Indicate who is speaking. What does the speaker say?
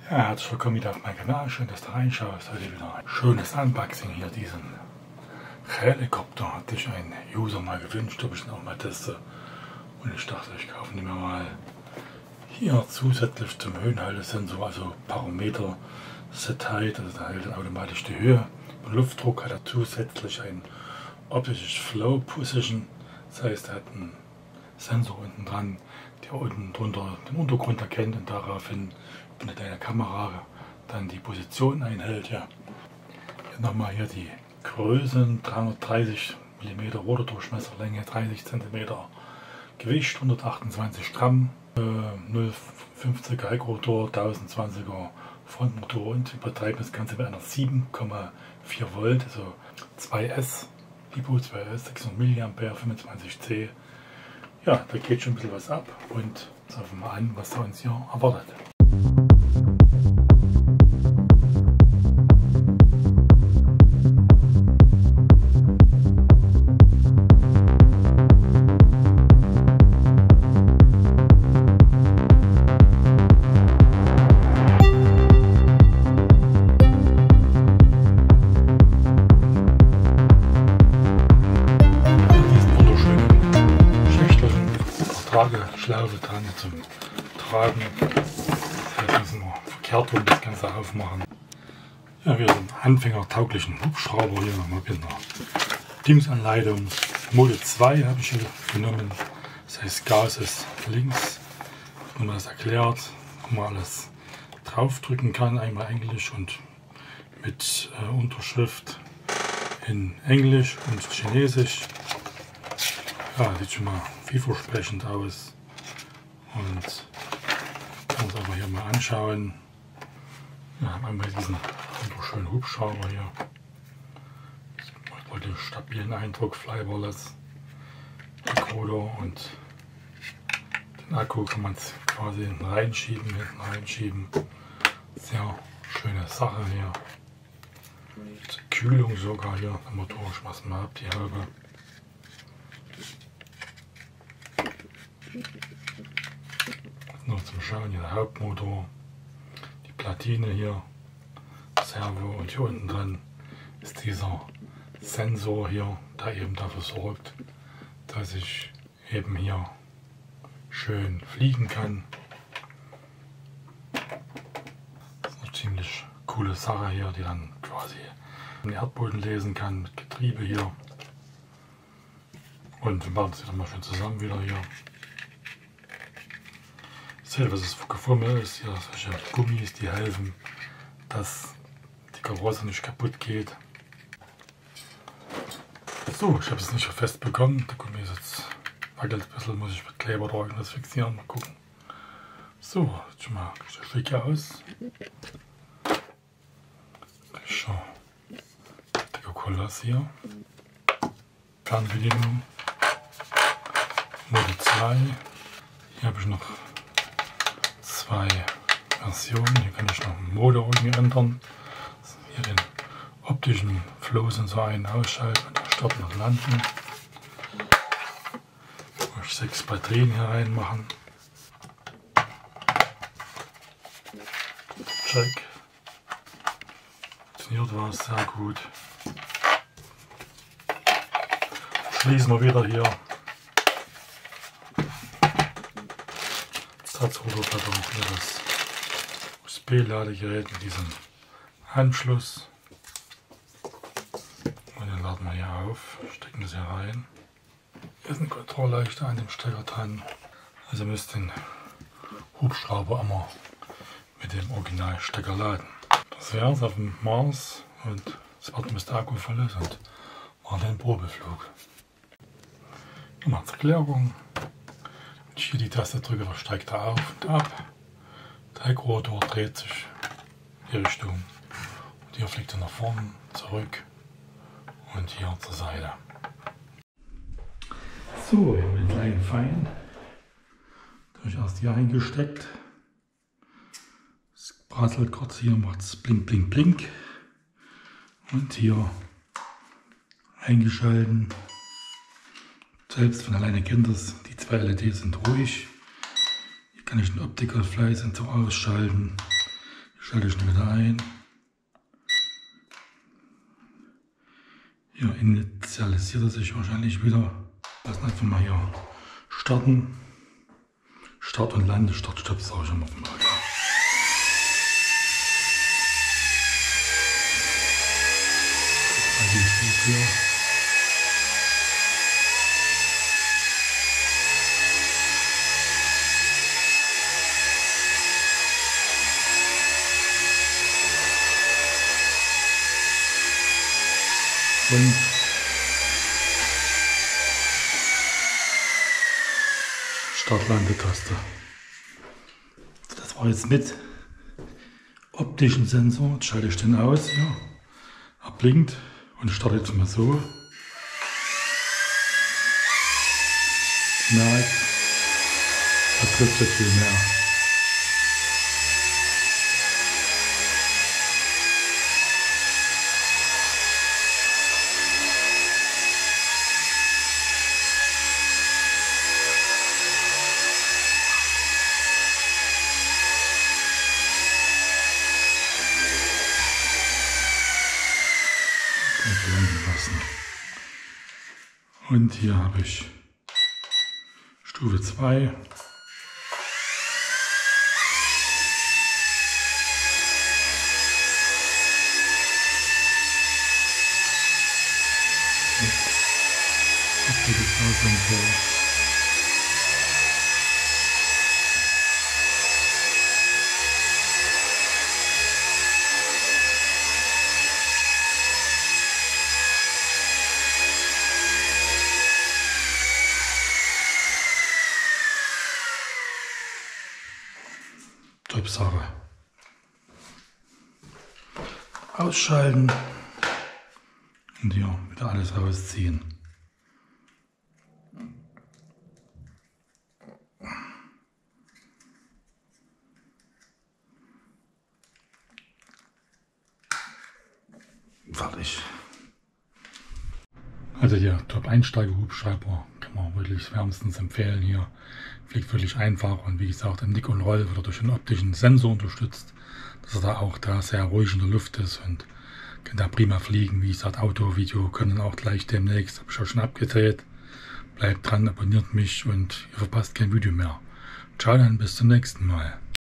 Speaker 1: Ja, herzlich willkommen wieder auf meinem Kanal. Schön, dass du reinschaust. Heute wieder ein schönes Unboxing hier. Diesen Helikopter hat sich ein User mal gewünscht, ob ich ihn auch mal teste. Und ich dachte, ich kaufe ihn mir mal hier zusätzlich zum Höhenhaltesensor, also Parameter Set Height, also der hält dann automatisch die Höhe. Und Luftdruck hat er zusätzlich ein optisches Flow Position. Das heißt, er hat einen Sensor unten dran, der unten drunter den Untergrund erkennt und daraufhin über deine Kamera dann die Position einhält. Ja. Hier nochmal hier die Größen: 330 mm Rotordurchmesserlänge, 30 cm Gewicht, 128 Gramm, 0,50er Heckrotor, 1020er Frontmotor und übertreiben das Ganze mit einer 7,4 Volt, also 2S, Lipo 2S, 600 mA, 25C. Ja, da geht schon ein bisschen was ab und schauen wir mal an, was da uns hier erwartet. Schlaufe dran zum Tragen. Das heißt, müssen wir verkehrt rum das Ganze aufmachen. Ja, wir sind anfängertauglichen Hubschrauber hier mit einer Bedienungsanleitung. Mode 2 habe ich hier genommen. Das heißt, Gas ist links. Wenn man das erklärt, wo man alles draufdrücken kann, einmal Englisch und mit Unterschrift in Englisch und Chinesisch. Ja, sieht schon mal vielversprechend aus. Und kann uns aber hier mal anschauen. Wir haben einmal diesen wunderschönen Hubschrauber hier. Mit dem stabilen Eindruck, Flybarless Decoder, und den Akku kann man quasi hinten reinschieben. Sehr schöne Sache hier. Die Kühlung sogar hier, der Motor, ich mach's mal ab, die halbe. Noch zum Schauen hier der Hauptmotor, die Platine hier, Servo, und hier unten dran ist dieser Sensor hier, der eben dafür sorgt, dass ich eben hier schön fliegen kann. Das ist eine ziemlich coole Sache hier, die dann quasi den Erdboden lesen kann, mit Getriebe hier. Und wir machen das wieder mal schön zusammen wieder hier. Seht, was es für Gefummel ist, hier solche Gummis, die helfen, dass die Karosse nicht kaputt geht. So, ich habe es nicht so fest bekommen. Der Gummi ist jetzt wackelt ein bisschen, muss ich mit Kleber da irgendwas fixieren, mal gucken. So, sieht schon mal schick aus. Schon dicker Koloss hier. Fernbedienung. Mode 2. Hier habe ich noch zwei Versionen. Hier kann ich noch den Motor irgendwie ändern. Hier den optischen Flow-Sensor ein- und ausschalten und starten und landen. Wo ich 6 Batterien hier reinmachen. Check. Funktioniert was sehr gut. Schließen wir wieder hier. Ersatzrotorblätter, hier das USB-Ladegerät mit diesem Anschluss. Und dann laden wir hier auf, stecken das hier rein. Hier ist ein Kontrollleuchter an dem Stecker dran. Also müsst den Hubschrauber immer mit dem Originalstecker laden. Das wäre es auf dem Mars, und das warten, bis der Akku voll ist, und war dann Probeflug. Nochmal zur Erklärung. Wenn ich hier die Taste drücke, dann steigt er auf und ab. Der Heckrotor dreht sich in die Richtung. Und hier fliegt er nach vorne, zurück und hier zur Seite. So, wir haben den kleinen Fein. Da habe ich erst hier eingesteckt. Es prasselt kurz hier, macht es blink, blink, blink. Und hier eingeschalten. Selbst von alleine kennt das, die zwei LEDs sind ruhig. Hier kann ich den Optical Fly Sensor ausschalten. Schalte ich ihn wieder ein. Hier initialisiert er sich wahrscheinlich wieder. Lassen einfach mal hier starten. Start und Lande, Start, Stopp, sage ich immer mal. Hier. Und Start-Landetaste. Das war jetzt mit optischen Sensor. Jetzt schalte ich den aus. Ja. Er blinkt und startet jetzt mal so. Merkt, er trifft jetzt viel mehr. Lassen. Und hier habe ich Stufe 2. Top-Sache. Ausschalten und hier wieder alles rausziehen. Fertig. Also der Top-Einsteiger-Hubschrauber kann man wirklich wärmstens empfehlen hier. Fliegt wirklich einfach und wie gesagt im Nick und Roll wird er durch einen optischen Sensor unterstützt, dass er auch da sehr ruhig in der Luft ist und kann da prima fliegen. Wie gesagt, Auto, Video können auch gleich demnächst, habe ich auch schon abgedreht. Bleibt dran, abonniert mich und ihr verpasst kein Video mehr. Ciao dann, bis zum nächsten Mal.